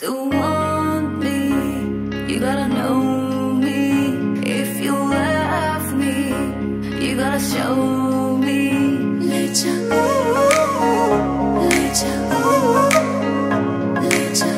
To want me, you gotta know me. If you love me, you gotta show me. Leja, Leja, Leja,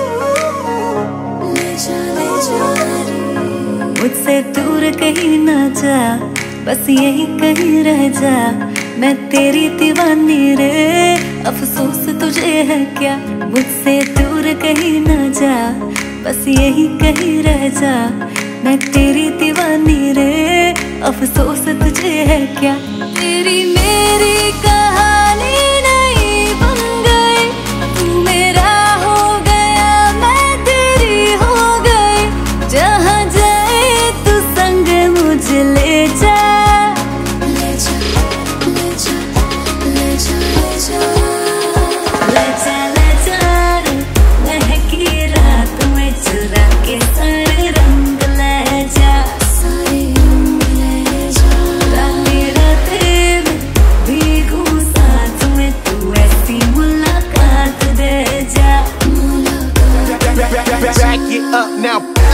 Leja, Leja। मुझसे दूर कहीं ना जा, बस यही कहीं रह जा। मैं तेरी दीवानी रे, अफसोस तुझे है क्या। मुझसे दूर कहीं ना जा, बस यही कहीं रह जा। मैं तेरी दीवानी रे, अफसोस तुझे है क्या। तेरी मेरी कहानी नहीं बन गई, तू मेरा हो गया, मैं तेरी हो गई। जहाँ जाए तू संग मुझे ले जा। Back it up now.